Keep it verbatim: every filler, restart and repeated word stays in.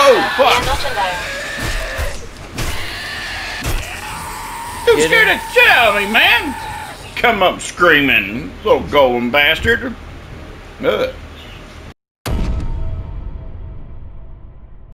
Oh, fuck! You scared the shit out of me, man! Come up screaming, little golden bastard. Ugh.